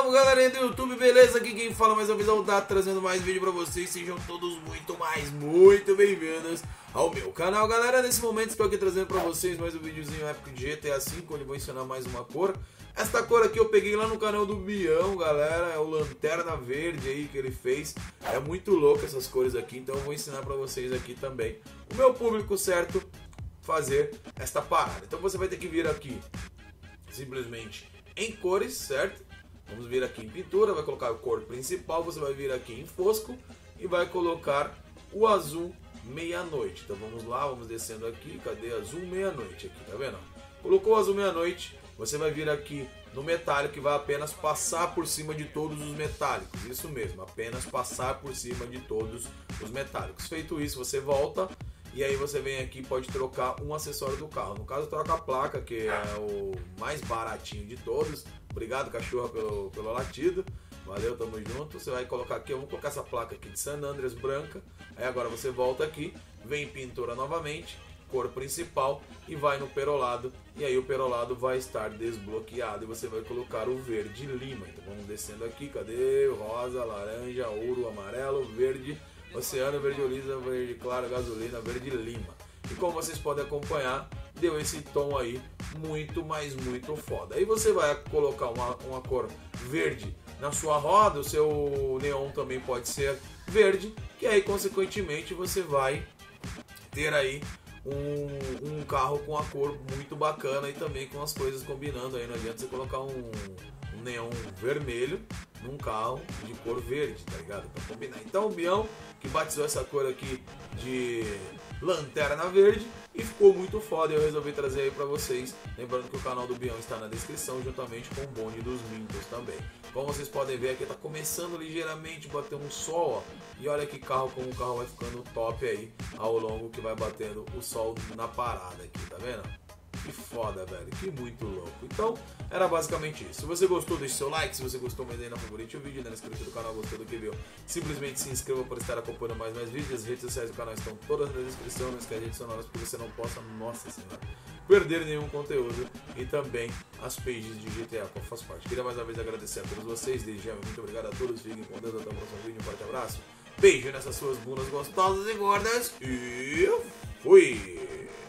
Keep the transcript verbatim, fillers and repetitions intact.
Então, galerinha do YouTube, beleza? Aqui quem fala mais uma vez é o Dato, trazendo mais vídeo pra vocês. Sejam todos muito mais, muito bem-vindos ao meu canal. Galera, nesse momento estou aqui trazendo pra vocês mais um videozinho épico de G T A cinco, onde eu vou ensinar mais uma cor. Esta cor aqui eu peguei lá no canal do Bião, galera, é o Lanterna Verde aí que ele fez. É muito louco essas cores aqui, então eu vou ensinar pra vocês aqui também o meu público certo fazer esta parada. Então você vai ter que vir aqui simplesmente em cores, certo? Vamos vir aqui em pintura, vai colocar a cor principal, você vai vir aqui em fosco e vai colocar o azul meia-noite. Então vamos lá, vamos descendo aqui, cadê azul meia-noite aqui, tá vendo? Colocou o azul meia-noite, você vai vir aqui no metálico e vai apenas passar por cima de todos os metálicos. Isso mesmo, apenas passar por cima de todos os metálicos. Feito isso, você volta e aí você vem aqui e pode trocar um acessório do carro. No caso, troca a placa, que é o mais baratinho de todos. Obrigado, cachorro, pelo, pelo latido. Valeu, tamo junto. Você vai colocar aqui, eu vou colocar essa placa aqui de San Andreas branca. Aí agora você volta aqui, vem em pintura novamente, cor principal e vai no perolado. E aí o perolado vai estar desbloqueado e você vai colocar o verde lima. Então vamos descendo aqui, cadê? Rosa, laranja, ouro, amarelo, verde, oceano, verde oliva, verde claro, gasolina, verde lima. E como vocês podem acompanhar, deu esse tom aí muito, mas muito foda. Aí você vai colocar uma, uma cor verde na sua roda, o seu neon também pode ser verde, que aí consequentemente você vai ter aí um, um carro com a cor muito bacana e também com as coisas combinando aí. Não adianta você colocar um, um neon vermelho num carro de cor verde, tá ligado? Pra combinar. Então o Bião que batizou essa cor aqui de Lanterna Verde e ficou muito foda, eu resolvi trazer aí pra vocês. Lembrando que o canal do Bião está na descrição, juntamente com o bonde dos Mintos também. Como vocês podem ver aqui, tá começando ligeiramente a bater um sol, ó. E olha que carro, como o carro vai ficando top aí ao longo que vai batendo o sol na parada aqui, tá vendo? Que foda, velho, que muito louco. Então, era basicamente isso. Se você gostou, deixe seu like. Se você gostou, manda aí na favorite o vídeo, né? Inscreva no canal, gostou do que viu. Simplesmente se inscreva para estar acompanhando mais mais vídeos. As redes sociais do canal estão todas na descrição. Não esquece de adicionar elas porque você não possa, nossa senhora, perder nenhum conteúdo. E também as pages de G T A, qual faz parte. Queria mais uma vez agradecer a todos vocês. Desde já, muito obrigado a todos. Fiquem com Deus, até o próximo vídeo. Um forte abraço. Beijo nessas suas bundas gostosas e gordas. E fui!